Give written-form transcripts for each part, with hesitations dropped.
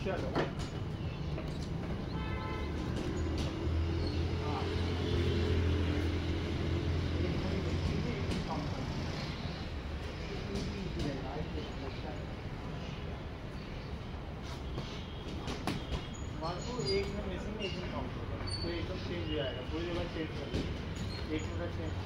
एक में मिसिंग एक में काउंट होगा तो एकदम चेंज हो जाएगा पूरी जगह चेंज कर देंगे एक मिनट चेंज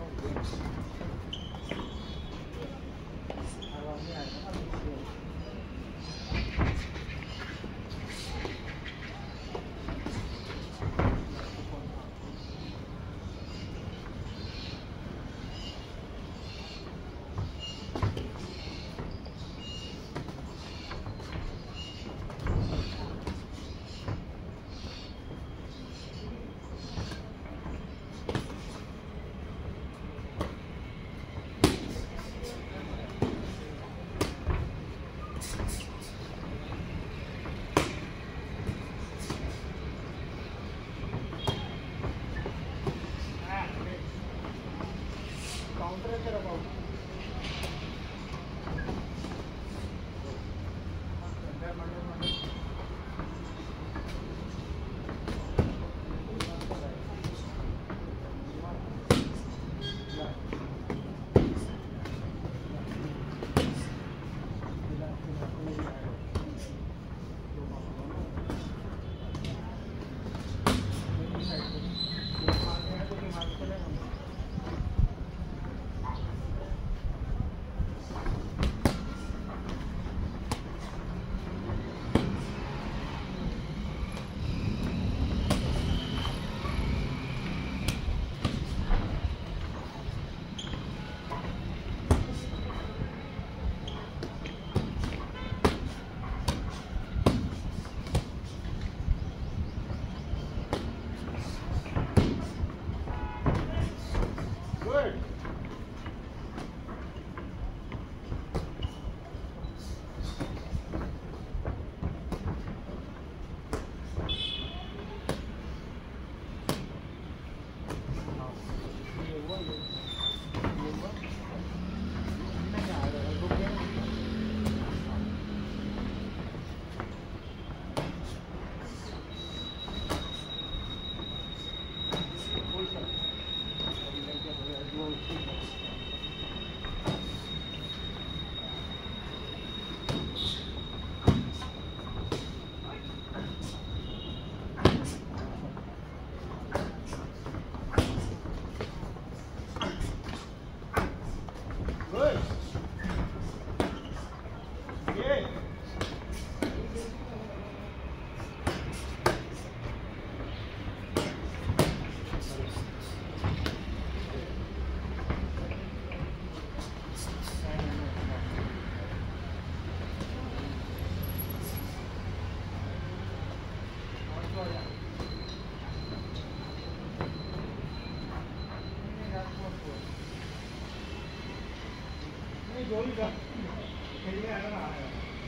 जोड़ी का खेलने आना ना आया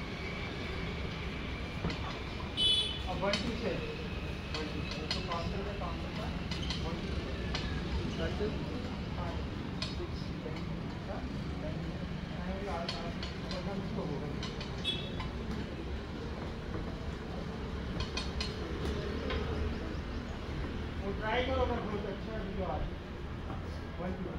अब 1 2 से 1 2 तो काउंटर का 1 2 दैट इज 5 6 7 8 वो ट्राई करो अगर बहुत अच्छा वीडियो आ 1 2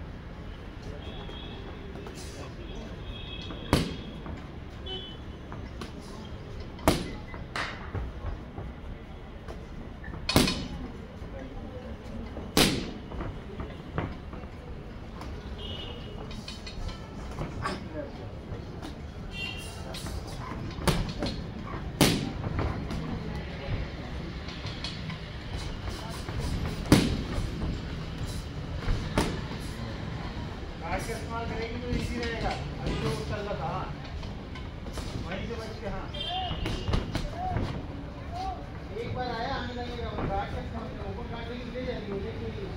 का इस्तेमाल करेंगे तो इजी रहेगा। अभी जो चल रहा था वहीं से बच के हाँ एक बार आया आने लगेगा वो गार्ड का इस्तेमाल ओपन गार्ड लेकिन ले जाएगी वो देखिए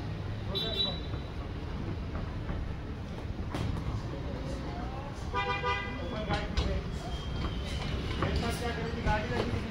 ओपन गार्ड मेरे साथ क्या करेगी गाड़ी लगी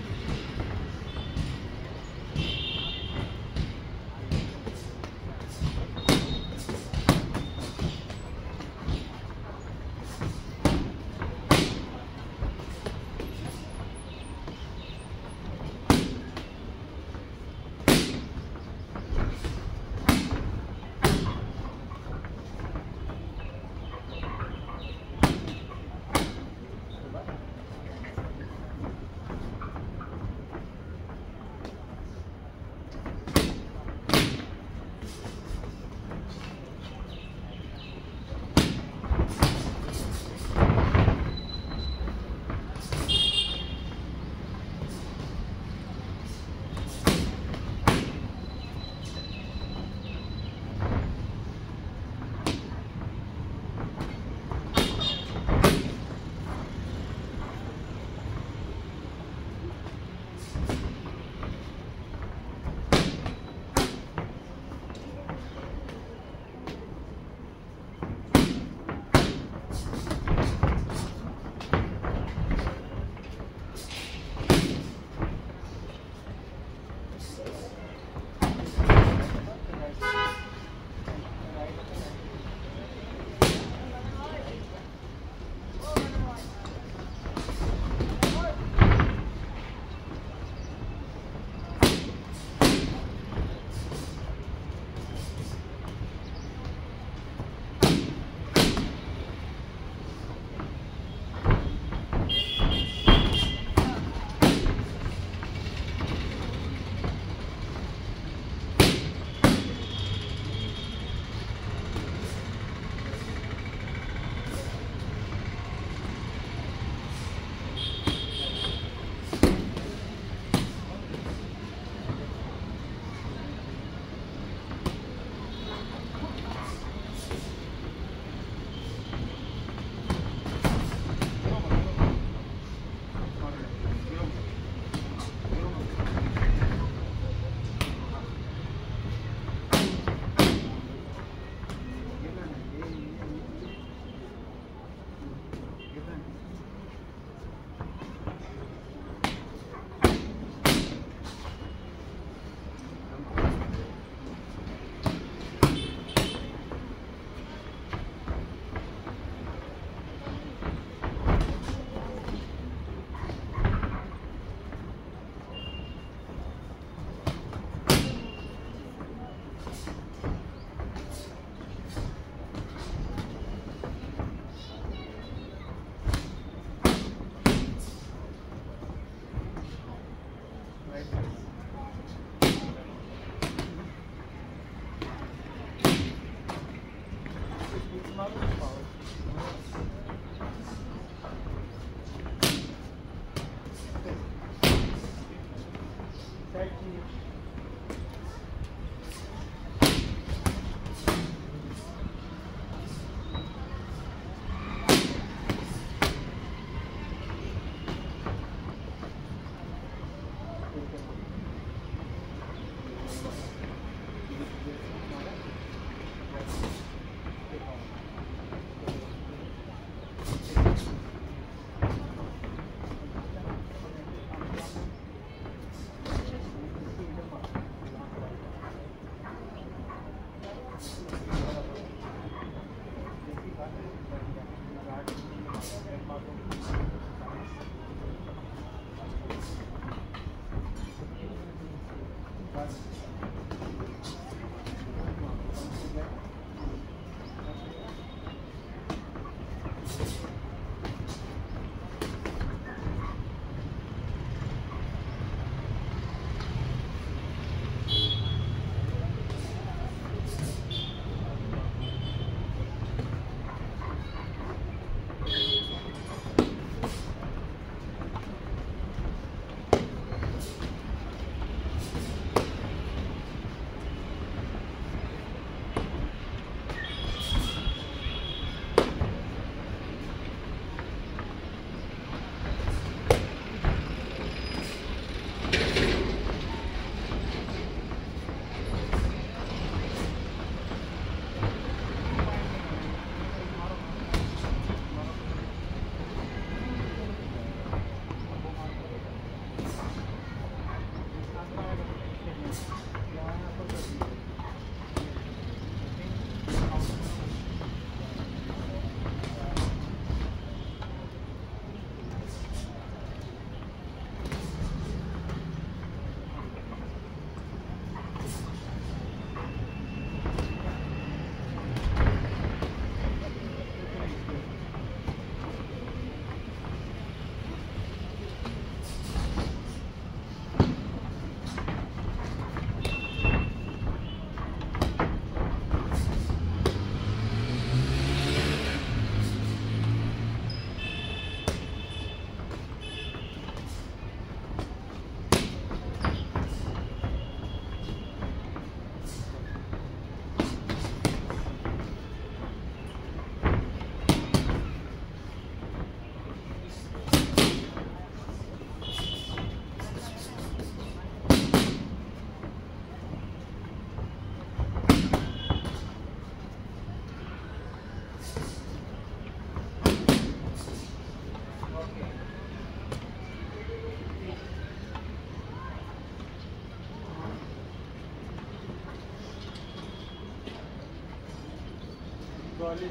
College.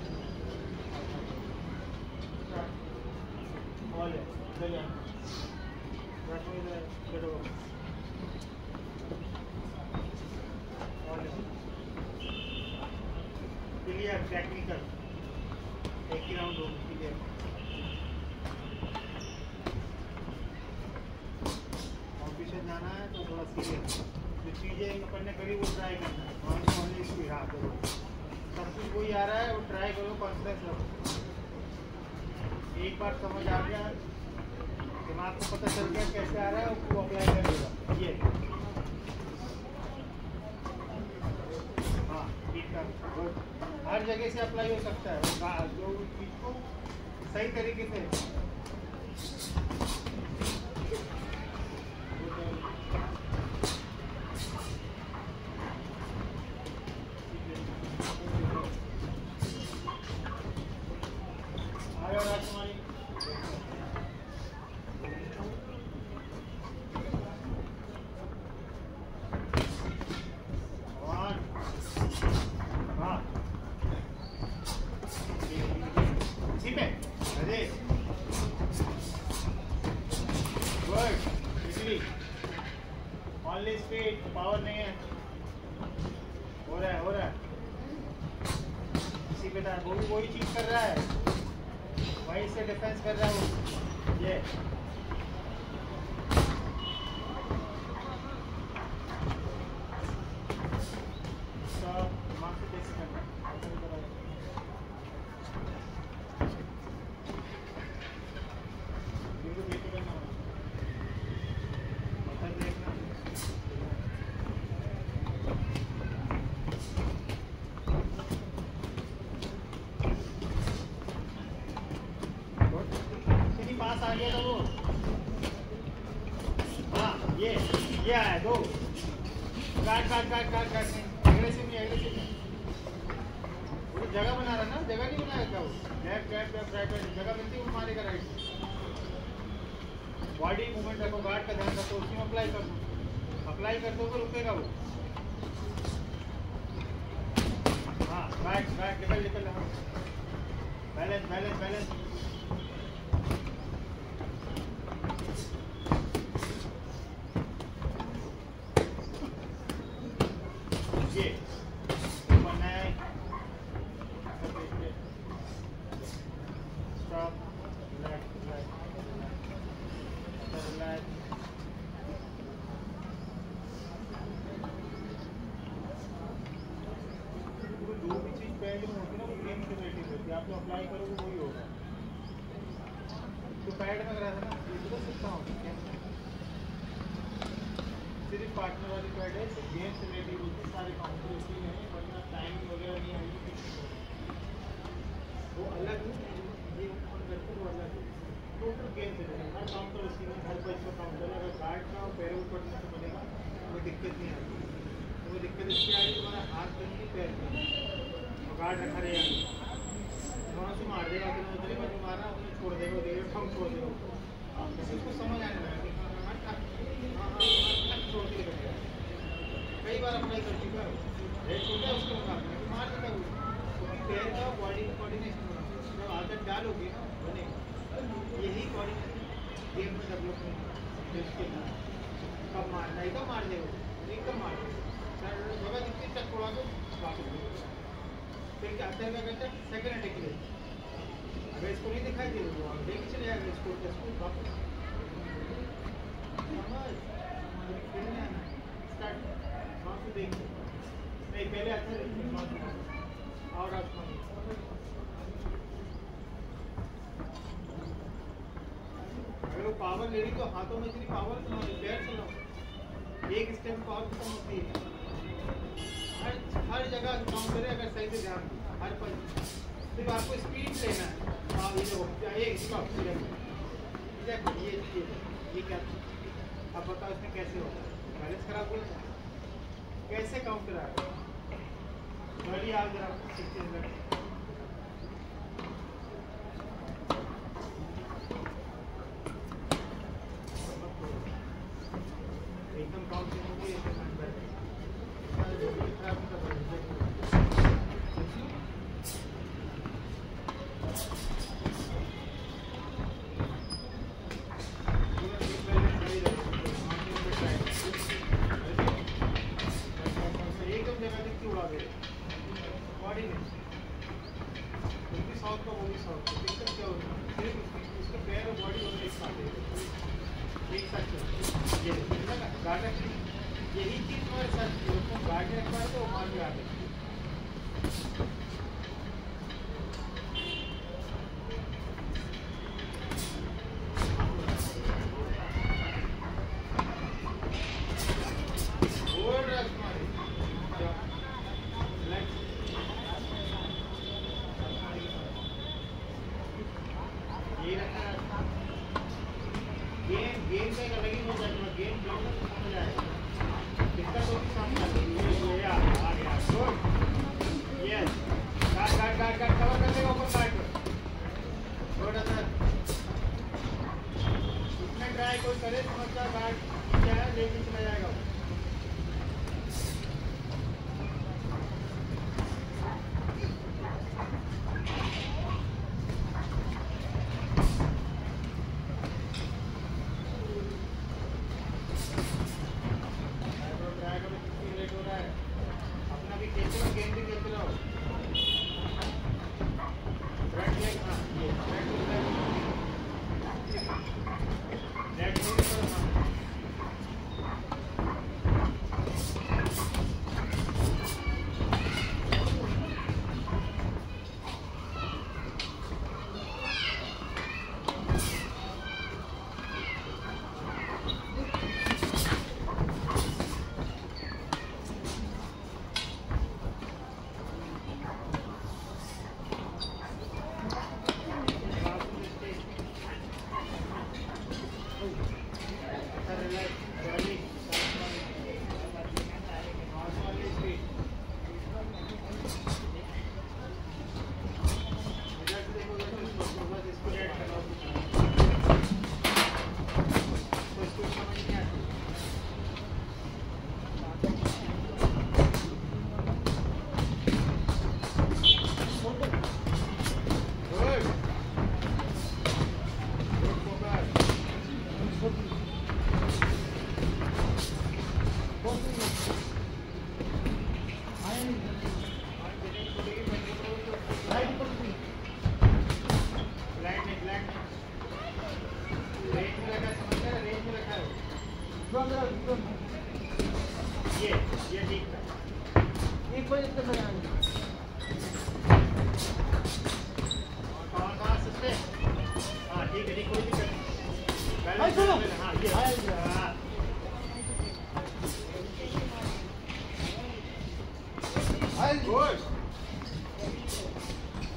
All है. चलिए. That way the get over. All है. Clear technical. एक ही round हो clear. ऑफिस में जाना है तो थोड़ा सीरियस. जो चीजें अपन ने करी वो ट्राई करना है. ऑन इसकी हाँ करो. सब कुछ वही आ रहा है वो ट्राई करो कॉन्सेप्ट लो. एक बार समझ आ गया दिमाग को पता चल गया कैसे आ रहा है उसको अप्लाई कर देगा. ये हाँ ठीक है. वो हर जगह से अप्लाई हो सकता है जो चीज़ को सही तरीके से. ऑनली स्पीड पावर नहीं है. हो रहा है इसी पे था. वो भी वही चीज कर रहा है वहीं से डिफेंस कर रहा है वो. ये दिमाग से बेसिक करना. आ गया था वो। हाँ ये आया दो। काट एग्रेसिव नहीं वो जगह बना रहा ना, जगह नहीं बनाया क्या वो? लेफ्ट राइट जगह मिलती है वो मारेगा राइट। बॉडी मूवमेंट रखो, गार्ड का ध्यान रखो, उसी में अप्लाई कर दो तो रुकेगा वो। हाँ बैक निकल बैलेंस ये स्टॉप जो भी चीज पैड में होती है ना वो गेम से रिलेटेड होती है, आप जो अप्लाई करोगे वही होगा। तो पैड में करा था ना, ये बता सकता हूँ सिर्फ पार्टनर वाली पैड है, गेम से रिलेटेड होती है, सारे काउंटर उसी में है, वरना टाइमिंग वगैरह नहीं आएगी। वो अलग है, ये ओपन करके वो अलग है, टोटल गेम से रिलेटेड हर काउंटर उसी में, हर पैज का काउंटर है। अगर गार्ड का पैरों पड़ने से बनेगा कोई दिक्कत नहीं आती। तो वो दिक्कत इसकी आएगी तुम्हारा हाथ नहीं पैर में गार्ड रखा रहेगा, थोड़ा सा मार देगा, फिर उधर मारना उन्हें छोड़ देगा, हम छोड़ देगा। उसको समझ आने लगा कि छोड़ के रखेगा। कई बार अप्लाई कर चुका है, रेड छोटा है उसको मार देता है। क्योंकि पैर का बॉडी कोऑर्डिनेशन जब आदत डालोगे ना बनेगा, यही कोऑर्डिनेशन गेम में डेवलपमेंट कब मारना, एकदम मार देगा, एकदम मार देगा जगह जितनी तक छोड़ा दो वापस। फिर क्या आता है, क्या कहते हैं सेकंड अटैक के लिए। अगर इसको नहीं दिखाई दे तो आप लेके चले जाएंगे इसको वापस। स्टार्ट वहाँ से देखिए, नहीं पहले अच्छा और आसमान। अगर वो पावर ले रही तो हाथों में इतनी पावर पैर चलाओ, एक स्टेप पावर खत्म होती है। हर जगह काम करें अगर सही से ध्यान हर पर, सिर्फ आपको स्पीड लेना है। हाँ ये देखो एक स्टॉप ये क्या अब बताओ इसमें कैसे होगा, बैलेंस खराब हो कैसे काउंटर आएगा। बड़ी आप जरा एकदम काउंटिंग होगी यही चीज हमारे साथ गाड़ी रखवा तो मार के आते गेम का एक अलग ही मजा है, गेम समझ आएगा। इसका तो भी सामने आ गया,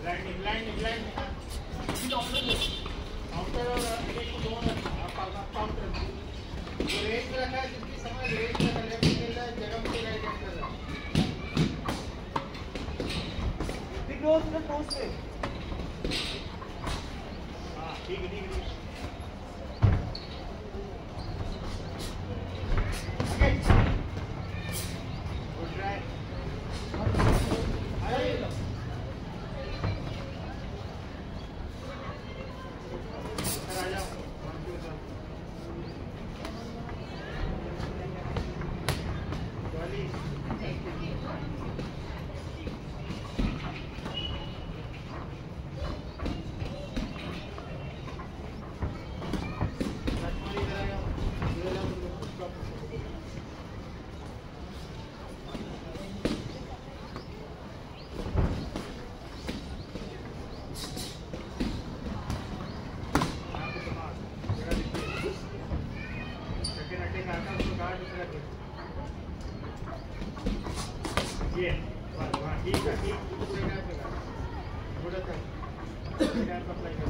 ब्लाइंड काउंटर और एक को दोनों काउंटर जो रेंज में रखा है, जिसकी समझ रेंज में लेफ्ट खेल रहा है, जगह पे राइट हैंड कर रहा है। दिख रहा है उसमें पोस्ट से। हाँ ठीक है गुड ट्राई। ये हाँ ठीक है ठीक पूरे टाइम पे थोड़ा सा टाइम पर अप्लाई कर